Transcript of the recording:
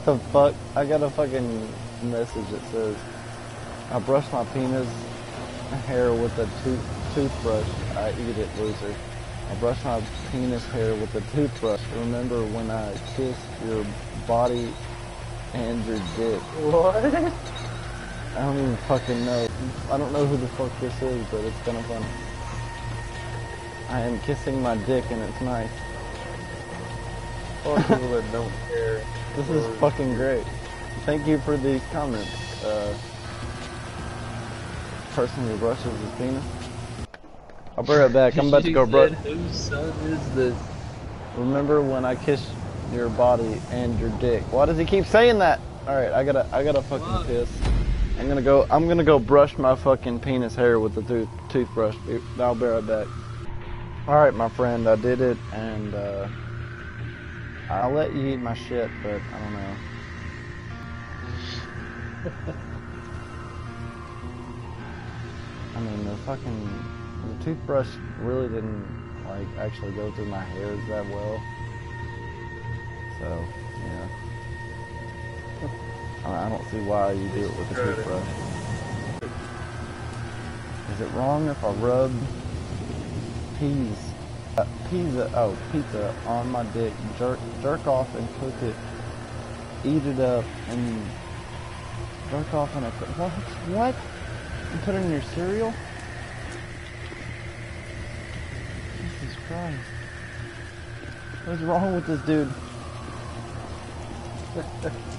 the fuck? I got a fucking message that says, I brush my penis hair with a toothbrush. I eat it, loser. I brush my penis hair with a toothbrush. Remember when I kissed your body and your dick. What? I don't even fucking know. I don't know who the fuck this is, but it's kind of funny. I am kissing my dick and it's nice. Or people that don't care. This is fucking great. Thank you for these comments. Person who brushes his penis. I'll be right back. I'm about to go brush. Whose son is this? Remember when I kissed your body and your dick? Why does he keep saying that? Alright, I gotta fucking piss. I'm gonna go brush my fucking penis hair with the toothbrush. I'll be right back. Alright, my friend, I did it, and I'll let you eat my shit, but I don't know. I mean, the toothbrush really didn't, like, actually go through my hairs that well. So, yeah. I don't see why you do it with a toothbrush. Is it wrong if I rub pizza on my dick, jerk off and cook it, eat it up, and jerk off in a what? And put it in your cereal? Jesus Christ. What's wrong with this dude?